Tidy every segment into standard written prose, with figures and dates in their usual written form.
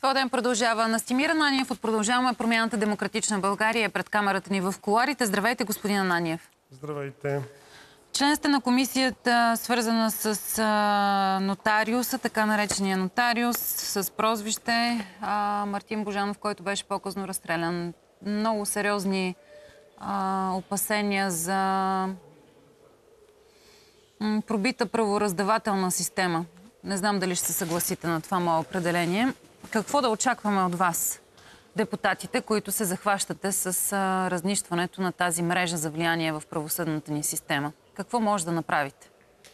Това ден продължава. Настимир Ананиев от Продължаваме промяната Демократична България пред камерата ни в кулоарите. Здравейте, господин Ананиев. Здравейте. Член сте на комисията, свързана с нотариуса, така наречения нотариус, с прозвище Мартин Божанов, който беше по-късно разстрелян. Много сериозни опасения за пробита правораздавателна система. Не знам дали ще се съгласите на това мое определение. Какво да очакваме от вас, депутатите, които се захващате с разнищването на тази мрежа за влияние в правосъдната ни система? Какво може да направите?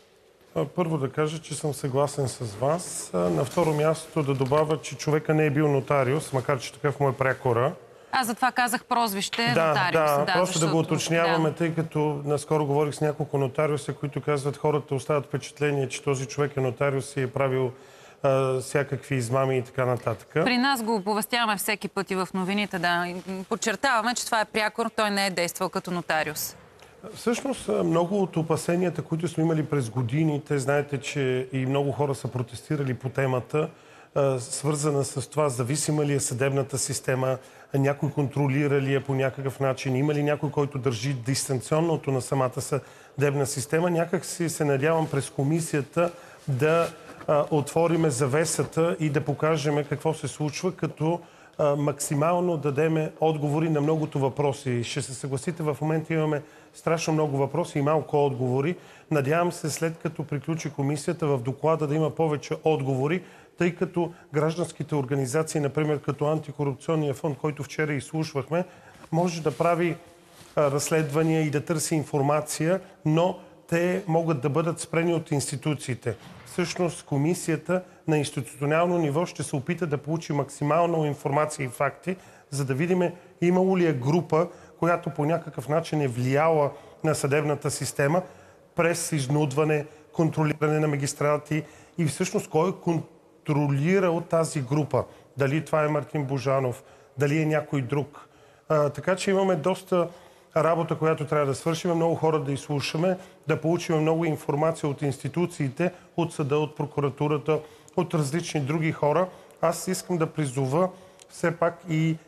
Първо да кажа, че съм съгласен с вас. На второ място да добавя, че човека не е бил нотариус, макар че такъв му е прякора. Аз затова казах прозвище нотариус. Да, просто да го уточняваме, тъй като наскоро говорих с няколко нотариуса, които казват, хората остават впечатление, че този човек е нотариус и е правил всякакви измами и така нататък. При нас го оповестяваме всеки път и в новините, да. Подчертаваме, че това е прякор, той не е действал като нотариус. Всъщност, много от опасенията, които сме имали през годините, знаете, че и много хора са протестирали по темата, свързана с това, зависима ли е съдебната система, някой контролира ли е по някакъв начин, има ли някой, който държи дистанционното на самата съдебна система. Някак си се надявам през комисията да отвориме завесата и да покажем какво се случва, като максимално дадеме отговори на многото въпроси. Ще се съгласите, в момента имаме страшно много въпроси и малко отговори. Надявам се, след като приключи комисията, в доклада да има повече отговори, тъй като гражданските организации, например като Антикорупционния фонд, който вчера изслушвахме, може да прави разследвания и да търси информация, но те могат да бъдат спрени от институциите. Всъщност комисията на институционално ниво ще се опита да получи максимално информация и факти, за да видим имало ли е група, която по някакъв начин е влияла на съдебната система през изнудване, контролиране на магистрати и всъщност кой контролира от тази група. Дали това е Мартин Божанов, дали е някой друг. Така че имаме доста работа, която трябва да свършим, много хора да изслушаме, да получим много информация от институциите, от съда, от прокуратурата, от различни други хора. Аз искам да призова все пак и...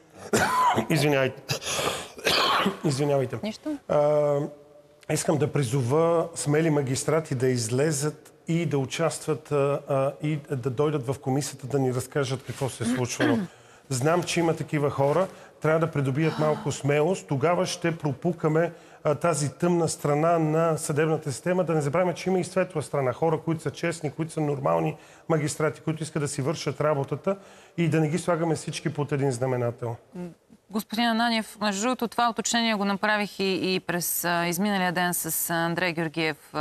Извинявайте. Нищо? Искам да призова смели магистрати да излезат и да участват и да дойдат в комисията да ни разкажат какво се е случвало. Знам, че има такива хора. Трябва да придобият малко смелост. Тогава ще пропукаме тази тъмна страна на съдебната система. Да не забравяме, че има и светла страна. Хора, които са честни, които са нормални магистрати, които искат да си вършат работата и да не ги слагаме всички под един знаменател. Господин Ананиев, между другото, това уточнение го направих и през изминалия ден с Андрей Георгиев,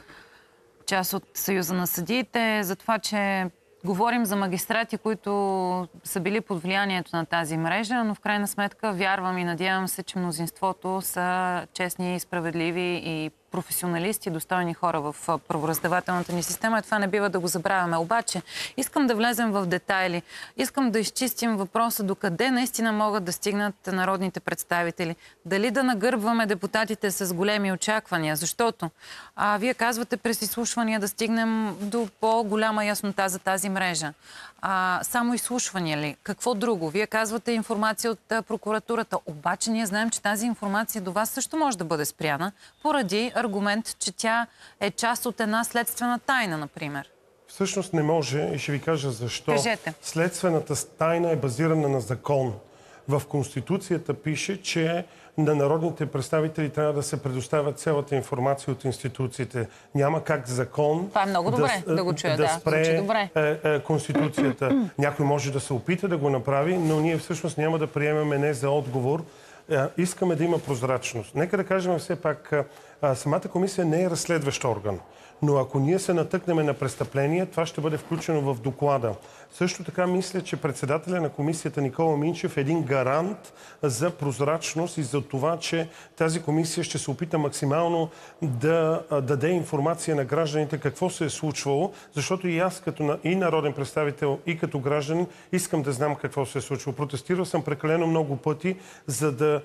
част от Съюза на съдиите, за това, че говорим за магистрати, които са били под влиянието на тази мрежа, но в крайна сметка вярвам и надявам се, че мнозинството са честни, справедливи и професионалисти, достойни хора в правораздавателната ни система. И това не бива да го забравяме. Обаче, искам да влезем в детайли. Искам да изчистим въпроса докъде наистина могат да стигнат народните представители. Дали да нагърбваме депутатите с големи очаквания, защото вие казвате през изслушвания да стигнем до по-голяма яснота за тази мрежа. Само изслушвания ли? Какво друго? Вие казвате информация от прокуратурата. Обаче ние знаем, че тази информация до вас също може да бъде спряна поради аргумент, че тя е част от една следствена тайна, например. Всъщност не може и ще ви кажа защо. Кажете. Следствената тайна е базирана на закон. В Конституцията пише, че на народните представители трябва да се предоставя цялата информация от институциите. Няма как закон това е много добре да го чуя, да спре Конституцията. Някой може да се опита да го направи, но ние всъщност няма да приемем не за отговор. Искаме да има прозрачност. Нека да кажем все пак, самата комисия не е разследващ орган. Но ако ние се натъкнем на престъпление, това ще бъде включено в доклада. Също така мисля, че председателя на комисията Никола Минчев е един гарант за прозрачност и за това, че тази комисия ще се опита максимално да даде информация на гражданите какво се е случвало, защото и аз като и народен представител, и като гражданин искам да знам какво се е случвало. Протестирал съм прекалено много пъти, за да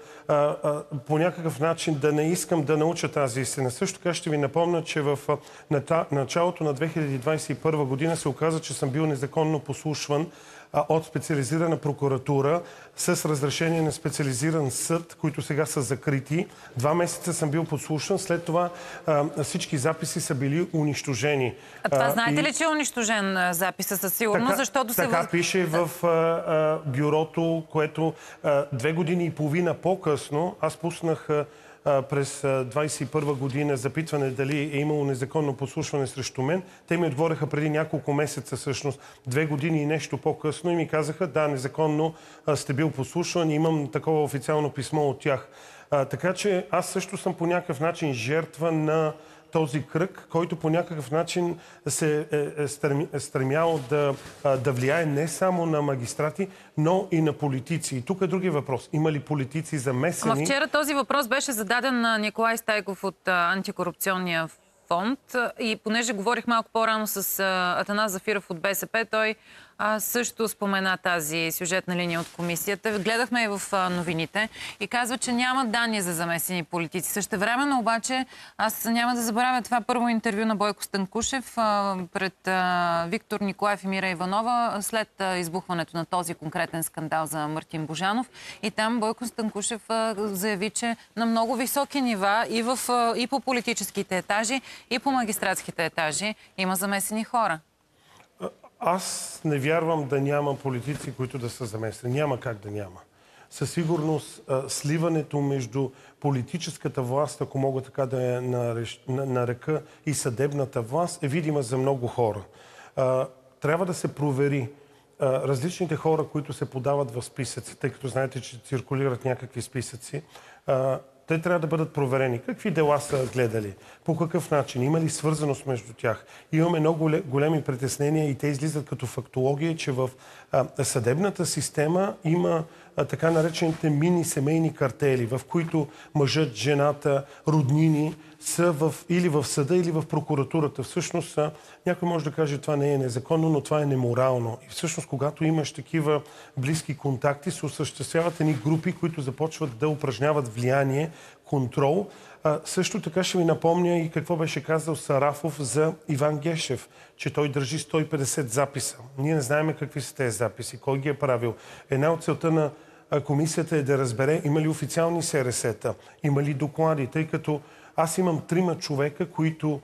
по някакъв начин да не искам да науча тази истина. Също така ще ви напомня, че в началото на 2021 година се оказа, че съм бил незаконно послушван от специализирана прокуратура с разрешение на специализиран съд, които сега са закрити. 2 месеца съм бил подслушан, след това всички записи са били унищожени. А това знаете ли, че е унищожен записа със сигурност, защото така пише в бюрото, което 2 години и половина по-късно аз пуснах през 2021 година запитване дали е имало незаконно подслушване срещу мен. Те ми отговориха преди няколко месеца, всъщност 2 години и нещо по-късно, и ми казаха: да, незаконно сте бил подслушван и имам такова официално писмо от тях. Така че аз също съм по някакъв начин жертва на този кръг, който по някакъв начин се е стремял да влияе не само на магистрати, но и на политици. И тук е другия въпрос. Има ли политици замесени? Но вчера този въпрос беше зададен на Николай Стайков от Антикорупционния фонд и понеже говорих малко по-рано с Атанас Зафиров от БСП, той също спомена тази сюжетна линия от комисията. Гледахме и в новините и казва, че няма данни за замесени политици. Същевременно обаче аз няма да забравя това първо интервю на Бойко Станкушев пред Виктор Николаев и Мира Иванова след избухването на този конкретен скандал за Мартин Божанов. И там Бойко Станкушев заяви, че на много високи нива и по политическите етажи, и по магистратските етажи има замесени хора. Аз не вярвам да няма политици, които да са замесени. Няма как да няма. Със сигурност сливането между политическата власт, ако мога така да я нарека, и съдебната власт е видима за много хора. Трябва да се провери различните хора, които се подават в списъци, тъй като знаете, че циркулират някакви списъци. Те трябва да бъдат проверени. Какви дела са гледали? По какъв начин? Има ли свързаност между тях? Имаме много големи притеснения и те излизат като фактология, че в съдебната система има така наречените мини-семейни картели, в които мъжът, жената, роднини са или в съда, или в прокуратурата. Всъщност, някой може да каже, това не е незаконно, но това е неморално. И всъщност, когато имаш такива близки контакти, се осъществяват едни групи, които започват да упражняват влияние, контрол. Също така ще ви напомня и какво беше казал Сарафов за Иван Гешев, че той държи 150 записа. Ние не знаем какви са тези записи, кой ги е правил. Една от целта на комисията е да разбере има ли официални СРС-та, има ли доклади, тъй като аз имам 3 човека, които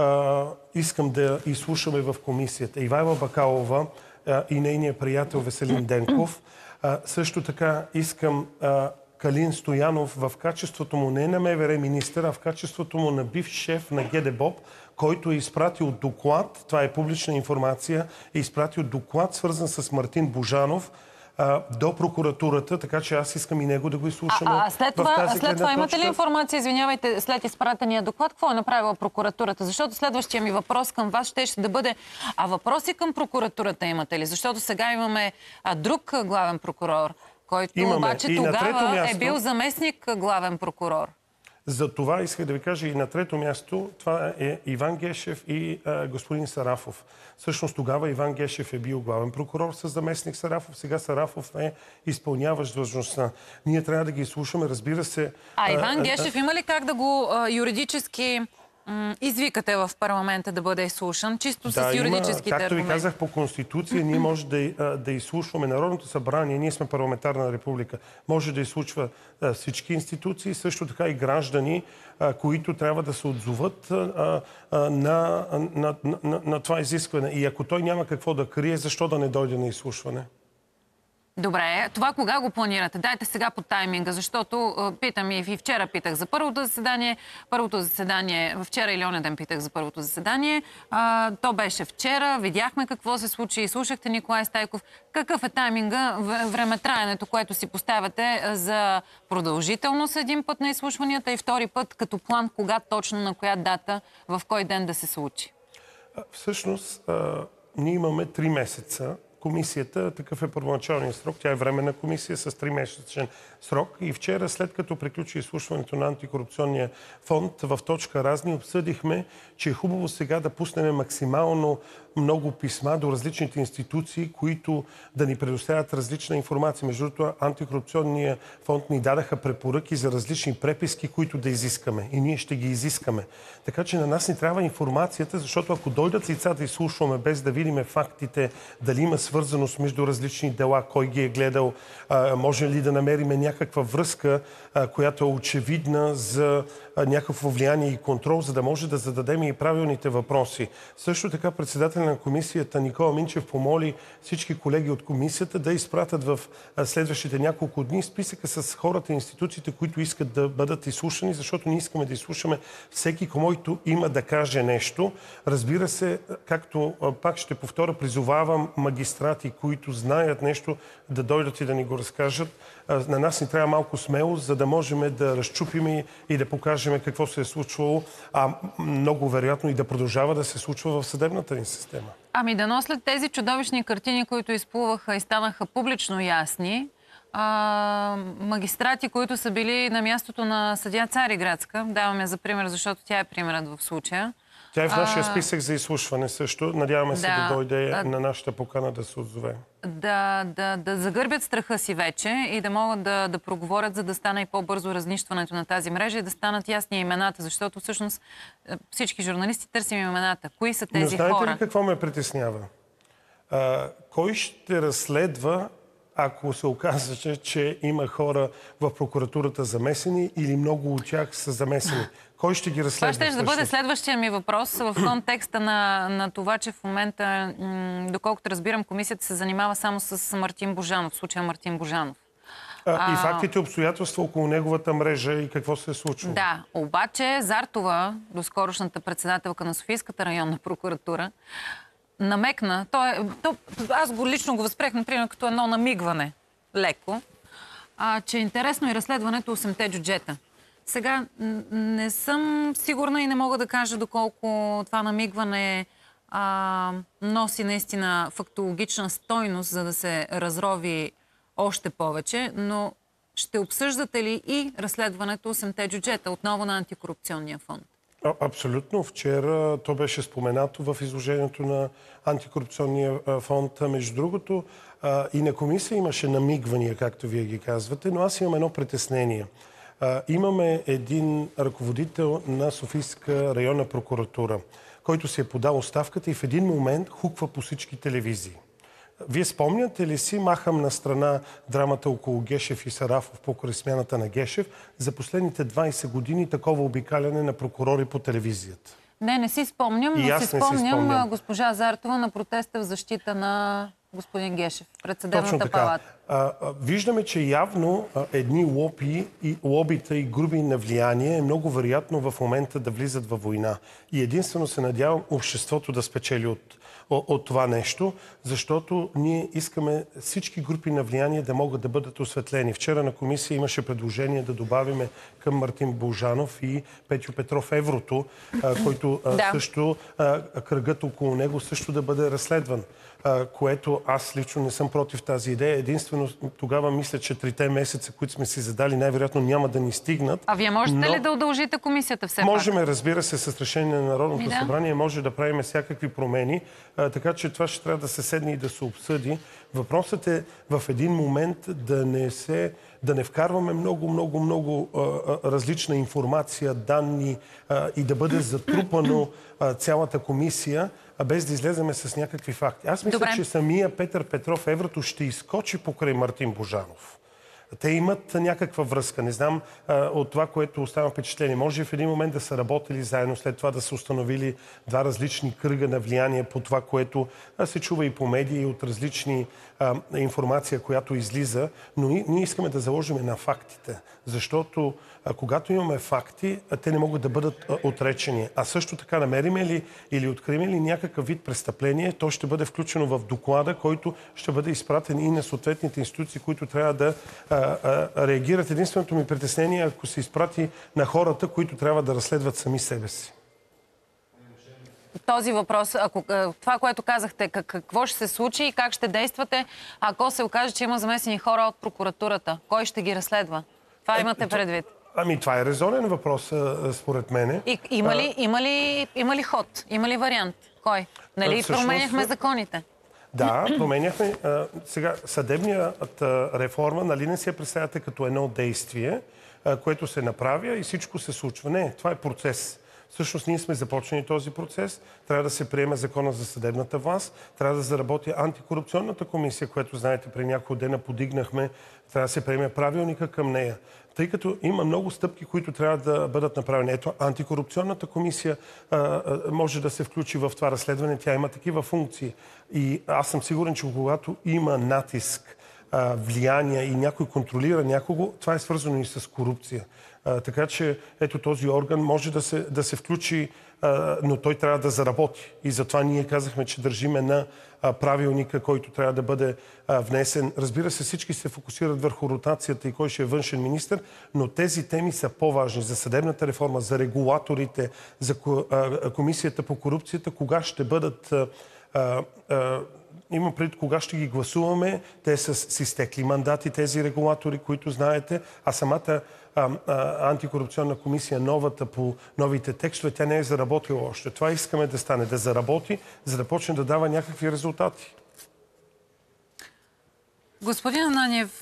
искам да изслушаме в комисията. Ивайла Бакалова и нейният приятел Веселин Денков. Също така искам Калин Стоянов в качеството му не на МВР министър, а в качеството му на бивш шеф на ГДБОП, който е изпратил доклад, това е публична информация, е изпратил доклад, свързан с Мартин Божанов, до прокуратурата, така че аз искам и него да го изслушаме. След това имате ли информация, извинявайте, след изпратения доклад, какво е направила прокуратурата? Защото следващия ми въпрос към вас ще да бъде: въпроси към прокуратурата имате ли? Защото сега имаме друг главен прокурор, който обаче тогава е бил заместник главен прокурор. За това исках да ви кажа и на 3-то място, това е Иван Гешев и господин Сарафов. Всъщност тогава Иван Гешев е бил главен прокурор с заместник Сарафов, сега Сарафов е изпълняващ длъжността. Ние трябва да ги изслушаме, разбира се. Иван Гешев има ли как да го юридически извикате в парламента да бъде изслушан, чисто с юридическите аргументи? Както ви казах, по Конституция ние може да изслушваме Народното събрание, ние сме парламентарна република, може да изслушва всички институции, също така и граждани, които трябва да се отзоват на това изискване. И ако той няма какво да крие, защо да не дойде на изслушване? Добре, това кога го планирате? Дайте сега по тайминга, защото питам и вчера питах за първото заседание, вчера или онен ден питах за първото заседание. То беше вчера, видяхме какво се случи и слушахте Николай Стайков. Какъв е тайминга, времетраенето, което си поставяте за продължителност един път на изслушванията и втори път като план, кога точно, на коя дата, в кой ден да се случи? Всъщност, ние имаме 3 месеца. Комисията, такъв е първоначалният срок. Тя е временна комисия с 3-месечен срок. И вчера, след като приключи изслушването на Антикорупционния фонд, в точка разни обсъдихме, че е хубаво сега да пуснем максимално много писма до различните институции, които да ни предоставят различна информация. Между другото, Антикорупционния фонд ни дадаха препоръки за различни преписки, които да изискаме. И ние ще ги изискаме. Така че на нас ни трябва информацията, защото ако дойдат лица да изслушваме без да видим фактите, дали има свързаност свързаност между различни дела, кой ги е гледал, може ли да намерим някаква връзка, която е очевидна за някакво влияние и контрол, за да може да зададем и правилните въпроси. Също така председателя на комисията Никола Минчев помоли всички колеги от комисията да изпратят в следващите няколко дни списъка с хората и институциите, които искат да бъдат изслушани, защото ние искаме да изслушаме всеки, който има да каже нещо. Разбира се, както пак ще повторя, призовавам магистрати, които знаят нещо, да дойдат и да ни го разкажат. На нас ни трябва малко смелост, за да можем да разчупим и да покажем какво се е случвало, а много вероятно и да продължава да се случва в съдебната ни система. Ами дано след тези чудовищни картини, които изплуваха и станаха публично ясни, магистрати, които са били на мястото на съдия Цариградска, даваме за пример, защото тя е примерът в случая. Тя е в нашия списък за изслушване също. Надяваме се да дойде на нашата покана да се отзове. Да загърбят страха си вече и да могат да проговорят, за да стане и по-бързо разнищването на тази мрежа и да станат ясни имената, защото всъщност всички журналисти търсим имената. Кои са тези хора? Но знаете ли какво ме притеснява? Кой ще разследва, ако се оказа, че има хора в прокуратурата замесени или много от тях са замесени? Кой ще ги разследва? Това ще да бъде следващия ми въпрос в контекста на това, че в момента, доколкото разбирам, комисията се занимава само с Мартин Божанов, в случая Мартин Божанов. И фактите, обстоятелства около неговата мрежа и какво се е случило. Да, обаче Зартова, доскорошната председателка на Софийската районна прокуратура, намекна, аз лично го възприех, например, като едно намигване, леко, че е интересно и разследването 8-те джуджета. Сега не съм сигурна и не мога да кажа доколко това намигване носи наистина фактологична стойност, за да се разрови още повече, но ще обсъждате ли и разследването 8-те джуджета, отново на антикорупционния фонд? Абсолютно. Вчера то беше споменато в изложението на антикорупционния фонд. Между другото, и на комисия имаше намигвания, както вие ги казвате, но аз имам едно притеснение. Имаме един ръководител на Софийска районна прокуратура, който си е подал оставката и в един момент хуква по всички телевизии. Вие спомняте ли си, махам на страна драмата около Гешев и Сарафов покрай смяната на Гешев, за последните 20 години такова обикаляне на прокурори по телевизията? Не си спомням, но си спомням госпожа Зартова на протеста в защита на господин Гешев пред съдебната палата. Виждаме, че явно едни лобита и груби на влияние е много вероятно в момента да влизат във война. И единствено се надявам обществото да спечели от това нещо, защото ние искаме всички групи на влияние да могат да бъдат осветлени. Вчера на комисия имаше предложение да добавиме към Мартин Божанов и Петю Петров еврото, който също, кръгът около него също да бъде разследван. Което аз лично не съм против тази идея. Единствено тогава мисля, че 3 месеца, които сме си задали, най-вероятно няма да ни стигнат. А вие можете ли да удължите комисията все пак? Можем, разбира се, с решение на Народното събрание може да правим всякакви промени, така че това ще трябва да се седне и да се обсъди. Въпросът е в един момент да не вкарваме много различна информация, данни и да бъде затрупано цялата комисия, без да излеземе с някакви факти. Аз мисля, че самия Петър Петров еврото ще изскочи покрай Мартин Божанов. Те имат някаква връзка. Не знам от това, което остава впечатление. Може в един момент да са работили заедно, след това да са установили два различни кръга на влияние по това, което се чува и по медии от различни информация, която излиза. Но ние искаме да заложим на фактите. Защото когато имаме факти, те не могат да бъдат отречени. А също така намерим ли или открием ли някакъв вид престъпление, то ще бъде включено в доклада, който ще бъде изпратен и на съответните институции, които трябва да реагират. Единственото ми притеснение е, ако се изпрати на хората, които трябва да разследват сами себе си. Този въпрос, това, което казахте, какво ще се случи и как ще действате, ако се окаже, че има замесени хора от прокуратурата? Кой ще ги разследва? Това имате предвид. Това е резонен въпрос, според мене. Има ли ход? Има ли вариант? Кой? Нали променяхме законите? Да, променяхме. Сега, съдебната реформа, нали не се представяте като едно действие, което се направя и всичко се случва. Не, това е процес. Всъщност ние сме започнали този процес. Трябва да се приеме закона за съдебната власт. Трябва да заработи антикорупционната комисия, която, знаете, при няколко дена подигнахме. Трябва да се приеме правилника към нея. Тъй като има много стъпки, които трябва да бъдат направени. Ето, антикорупционната комисия може да се включи в това разследване. Тя има такива функции. И аз съм сигурен, че когато има натиск, влияние и някой контролира някого, това е свързано и с корупция. Така че ето този орган може да се включи, но той трябва да заработи. И затова ние казахме, че държиме на правилника, който трябва да бъде внесен. Разбира се, всички се фокусират върху ротацията и кой ще е външен министър, но тези теми са по-важни за съдебната реформа, за регулаторите, за комисията по корупцията, кога ще бъдат има предвид кога ще ги гласуваме. Те са с изтекли мандати, тези регулатори, които знаете. А самата антикорупционна комисия, новата по новите текстове, тя не е заработила още. Това искаме да стане, да заработи, за да почне да дава някакви резултати. Господин Ананиев,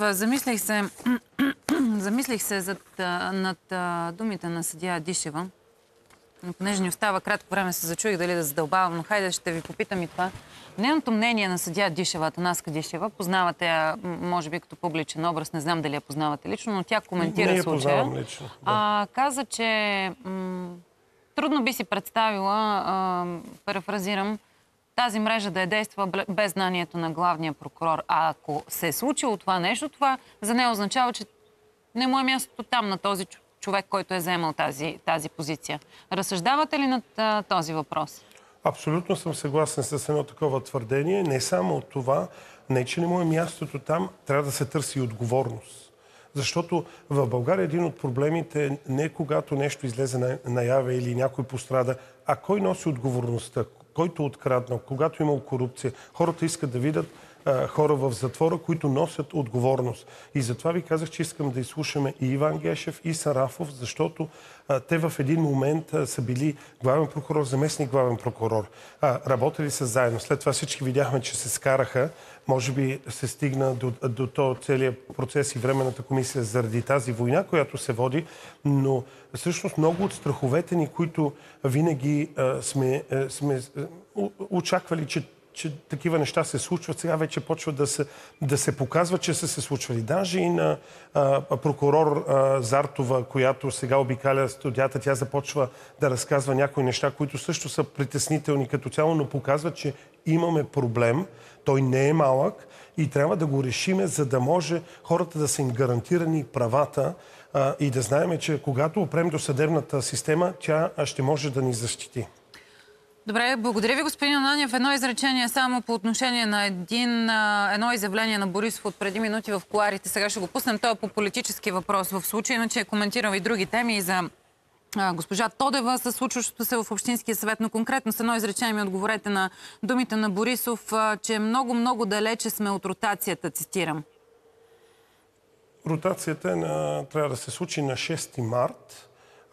замислих се над думите на съдия Дишева. Но понеже ни остава кратко време, се зачуих дали да задълбавам, но хайде ще ви попитам и това. Нейното мнение на съдия Дишева, Атанаска Дишева, познавате я, може би като публичен образ, не знам дали я познавате лично, но тя коментира случая. Не я познавам лично. Да. Каза, че трудно би си представила, парафразирам, тази мрежа да е действа без знанието на главния прокурор. А ако се е случило това нещо, това за нея означава, че не му е мястото там на този човек, който е заемал тази позиция. Разсъждавате ли над този въпрос? Абсолютно съм съгласен с едно такова твърдение. Не само от това, не че не му е мястото там, трябва да се търси отговорност. Защото в България един от проблемите не когато нещо излезе наяве или някой пострада, а кой носи отговорността, който откраднал, когато имал корупция. Хората искат да видят хора в затвора, които носят отговорност. И затова ви казах, че искам да изслушаме и Иван Гешев, и Сарафов, защото те в един момент са били главен прокурор, заместник главен прокурор. Работили са заедно. След това всички видяхме, че се скараха. Може би се стигна до този целият процес и Временната комисия заради тази война, която се води. Но всъщност много от страховете ни, които винаги сме очаквали, че такива неща се случват, сега вече почват да се показва, че са се случвали. Даже и на прокурор Зартова, която сега обикаля студията, тя започва да разказва някои неща, които също са притеснителни като цяло, но показват, че имаме проблем. Той не е малък и трябва да го решиме, за да може хората да са им гарантирани правата и да знаем, че когато опрем до съдебната система, тя ще може да ни защити. Добре, благодаря ви, господин Ананиев. Едно изречение само по отношение на едно изявление на Борисов от преди минути в кулоарите. Сега ще го пуснем. Той е по политически въпрос в случая, иначе е коментирал и други теми и за госпожа Тодева със случващото се в Общинския съвет, но конкретно с едно изречение ми отговорете на думите на Борисов, че много далече сме от ротацията, цитирам. Ротацията трябва да се случи на 6 март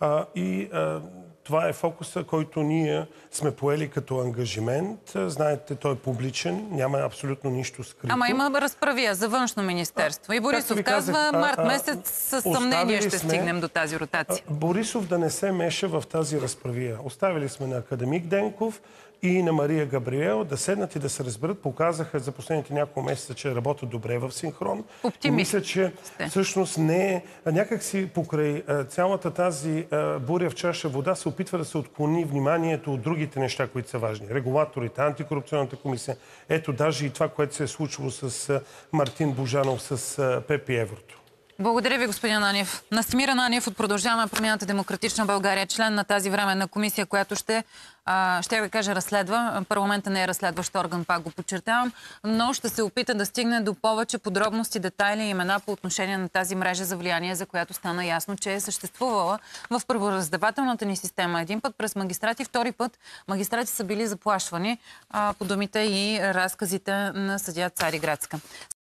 това е фокуса, който ние сме поели като ангажимент. Знаете, той е публичен, няма абсолютно нищо скрито. Ама има разправия за външно министерство. И Борисов казва, март месец със съмнение ще стигнем до тази ротация. Борисов да не се меша в тази разправия. Оставили сме на академик Денков и на Мария Габриел да седнат и да се разберат. Показаха за последните няколко месеца, че работят добре в синхрон. Оптимист. Мисля, че всъщност не е... Някак си покрай цялата тази буря в чаша вода се опитва да се отклони вниманието от другите неща, които са важни. Регулаторите, антикорупционната комисия. Ето даже и това, което се е случило с Мартин Божанов, с Пепи Еврото. Благодаря ви, господин Ананиев. Настимир Ананиев от Продължаваме промяната Демократична България, член на тази временна комисия, която ще ви кажа, разследва. Парламента не е разследващ орган, пак го подчертавам, но ще се опита да стигне до повече подробности, детайли и имена по отношение на тази мрежа за влияние, за която стана ясно, че е съществувала в правораздавателната ни система. Един път през магистрати, втори път магистрати са били заплашвани по думите и разказите на съдия Цариградска.